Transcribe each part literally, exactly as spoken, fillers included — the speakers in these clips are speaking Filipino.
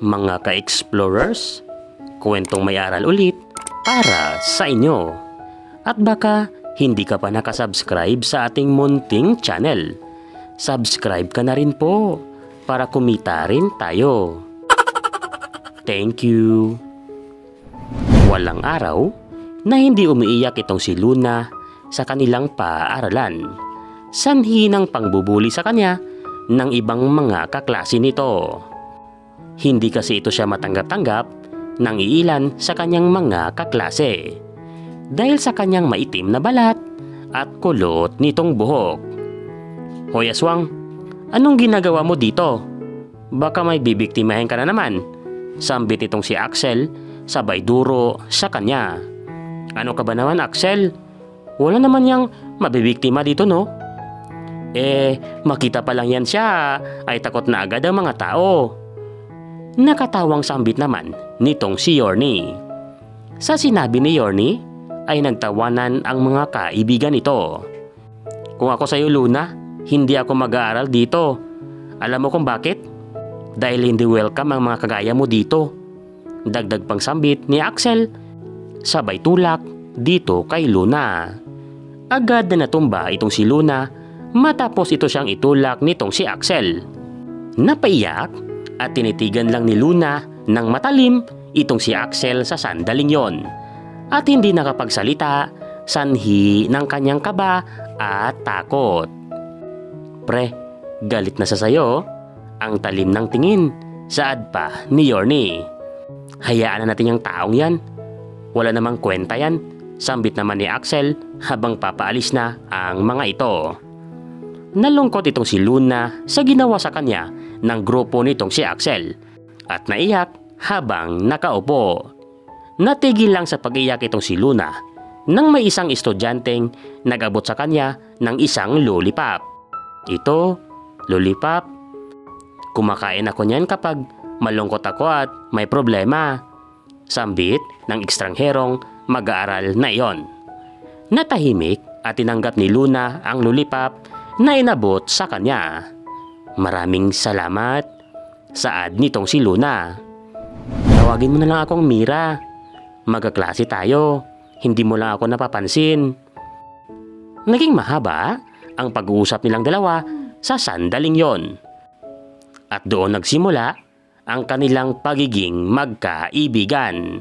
Mga ka-explorers, kwentong may aral ulit para sa inyo. At baka hindi ka pa nakasubscribe sa ating munting channel, subscribe ka na rin po para kumita rin tayo. Thank you. Walang araw na hindi umiiyak itong si Luna sa kanilang paaralan. Sanhi ng pangbubuli sa kanya ng ibang mga kaklase nito. Hindi kasi ito siya matanggap-tanggap ng iilan sa kanyang mga kaklase dahil sa kanyang maitim na balat at kulot nitong buhok. Hoy aswang, anong ginagawa mo dito? Baka may bibiktimahin ka na naman. Sambit itong si Axel sabay duro sa kanya. Ano ka ba naman, Axel? Wala naman yang mabibiktima dito, no? Eh, makita pa lang yan siya ay takot na agad ang mga tao. Nakatawang sambit naman nitong si Yornie. Sa sinabi ni Yornie ay nagtawanan ang mga kaibigan nito. Kung ako sa iyo, Luna, hindi ako mag-aaral dito. Alam mo kung bakit? Dahil hindi welcome ang mga kagaya mo dito. Dagdag pang sambit ni Axel sabay tulak dito kay Luna. Agad na natumba itong si Luna matapos ito siyang itulak nitong si Axel. Napaiyak at tinitigan lang ni Luna ng matalim itong si Axel sa sandaling yon at hindi nakapagsalita sanhi ng kanyang kaba at takot. Pre, galit na sa sayo, ang talim ng tingin, saad pa ni Yornie. Hayaan na natin yung taong yan. Wala namang kwenta yan, sambit naman ni Axel habang papaalis na ang mga ito. Nalungkot itong si Luna sa ginawa sa kanya ng grupo nitong si Axel at naiyak habang nakaupo. Natigil lang sa pag-iyak itong si Luna nang may isang estudyanteng nag-abot sa kanya ng isang lollipop. Ito, lollipop. Kumakain ako niyan kapag malungkot ako at may problema, sambit ng ekstrangherong mag-aaral na iyon. Natahimik at tinanggap ni Luna ang lollipop na inabot sa kanya. Maraming salamat, saad nitong si Luna. Tawagin mo na lang akong Mira. Magkaklase tayo, hindi mo lang ako napapansin. Naging mahaba ang pag-uusap nilang dalawa sa sandaling yon. At doon nagsimula ang kanilang pagiging magkaibigan.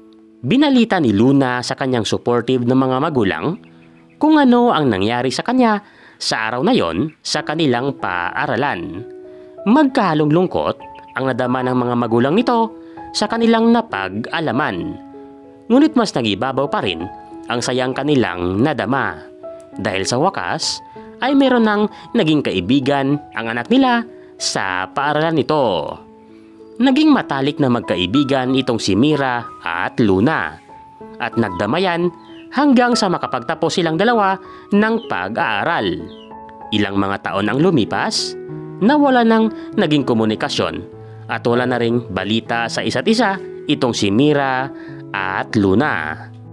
Binalita ni Luna sa kanyang supportive na mga magulang kung ano ang nangyari sa kanya sa araw na yon sa kanilang paaralan. Magkahalong lungkot ang nadama ng mga magulang nito sa kanilang napag-alaman. Ngunit mas nagibabaw pa rin ang sayang kanilang nadama dahil sa wakas ay meron ng naging kaibigan ang anak nila sa paaralan nito. Naging matalik na magkaibigan itong si Mira at Luna at nagdamayan hanggang sa makapagtapos silang dalawa ng pag-aaral. Ilang mga taon ang lumipas, nawala ng naging komunikasyon at wala na ring balita sa isa't isa itong si Mira at Luna.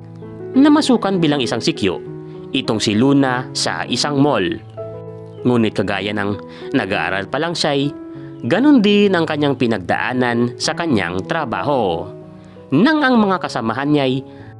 Namasukan bilang isang sikyo itong si Luna sa isang mall. Ngunit kagaya ng nag-aaral pa lang siya'y ganon din ang kanyang pinagdaanan sa kanyang trabaho nang ang mga kasamahan niya'y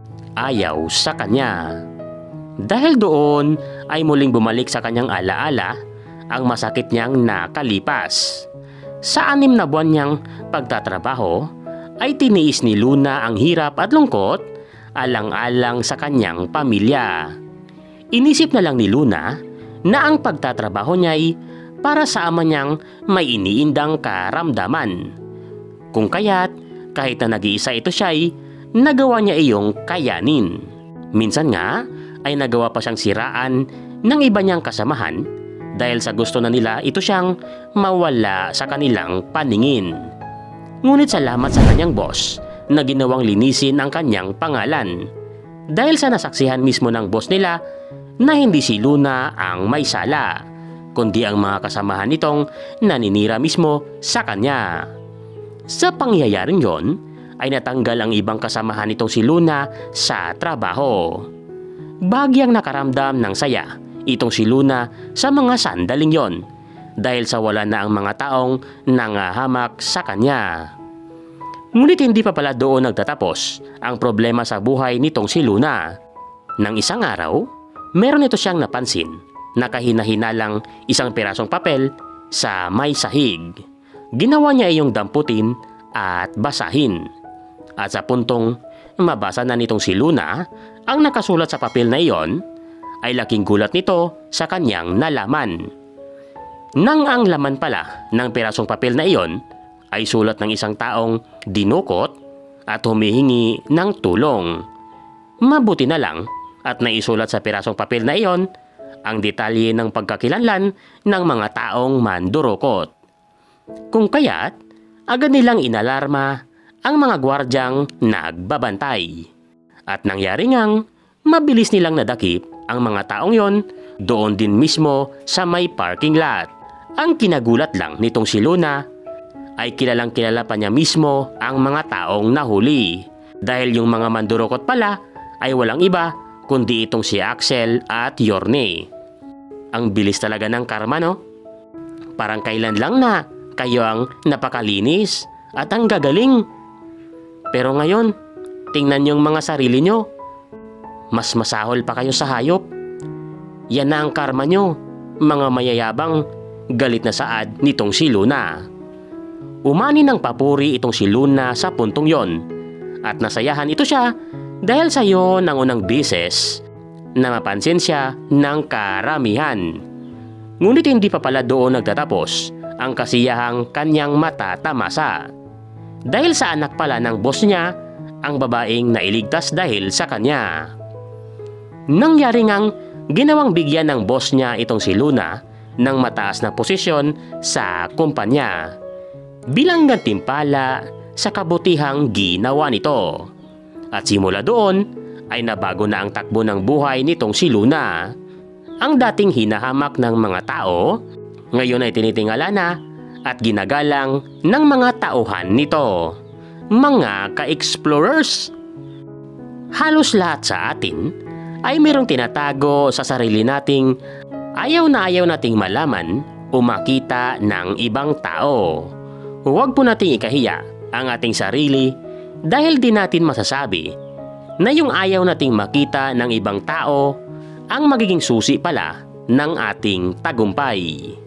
ayaw sa kanya. Dahil doon ay muling bumalik sa kanyang alaala ang masakit niyang nakalipas. Sa anim na buwan niyang pagtatrabaho ay tiniis ni Luna ang hirap at lungkot alang-alang sa kanyang pamilya. Inisip na lang ni Luna na ang pagtatrabaho niya'y para sa ama niyang may iniindang karamdaman. Kung kaya't kahit na nag-iisa ito siya'y nagawa niya iyong kayanin. Minsan nga ay nagawa pa siyang siraan ng iba niyang kasamahan dahil sa gusto na nila ito siyang mawala sa kanilang paningin. Ngunit salamat sa kanyang boss na ginawang linisin ang kanyang pangalan dahil sa nasaksihan mismo ng boss nila na hindi si Luna ang may sala, kundi ang mga kasamahan nitong naninira mismo sa kanya. Sa pangyayaring yon ay natanggal ang ibang kasamahan nitong si Luna sa trabaho. Bagyang nakaramdam ng saya itong si Luna sa mga sandaling yon dahil sa wala na ang mga taong nangahamak sa kanya. Ngunit hindi pa pala doon nagtatapos ang problema sa buhay nitong si Luna. Nang isang araw, meron ito siyang napansin na kahina-hinalang isang pirasong papel sa may sahig. Ginawa niya iyong damputin at basahin. At sa puntong mabasa na nitong si Luna ang nakasulat sa papel na iyon, ay laking gulat nito sa kanyang nalaman. Nang ang laman pala ng pirasong papel na iyon ay sulat ng isang taong dinukot at humihingi ng tulong. Mabuti na lang at naisulat sa pirasong papel na iyon ang detalye ng pagkakilanlan ng mga taong mandurukot. Kung kaya't, agad nilang inalarma ang mga gwardyang nagbabantay. At nangyari ngang mabilis nilang nadakip ang mga taong yon doon din mismo sa may parking lot. Ang kinagulat lang nitong si Luna ay kilalang kilala pa niya mismo ang mga taong nahuli. Dahil yung mga mandurukot pala ay walang iba kundi itong si Axel at Yorme. Ang bilis talaga ng karma, no? Parang kailan lang na kayo ang napakalinis at ang gagaling. Pero ngayon, tingnan yung mga sarili nyo. Mas masahol pa kayo sa hayop. Yan na ang karma nyo, mga mayayabang, galit na saad nitong si Luna. Umani ng papuri itong si Luna sa puntong yon at nasayahan ito siya dahil sa iyo ng unang beses na mapansin siya ng karamihan. Ngunit hindi pa pala doon nagtatapos ang kasiyahang kanyang matatamasa. Dahil sa anak pala ng boss niya ang babaeng nailigtas dahil sa kanya. Nangyari ngang ginawang bigyan ng boss niya itong si Luna ng mataas na posisyon sa kumpanya bilang gantimpala sa kabutihang ginawa nito. At simula doon ay nabago na ang takbo ng buhay nitong si Luna. Ang dating hinahamak ng mga tao, ngayon ay tinitingala na at ginagalang ng mga tauhan nito, mga ka-explorers. Halos lahat sa atin ay mayroong tinatago sa sarili nating ayaw na ayaw nating malaman o makita ng ibang tao. Huwag po nating ikahiya ang ating sarili dahil di natin masasabi na yung ayaw nating makita ng ibang tao ang magiging susi pala ng ating tagumpay.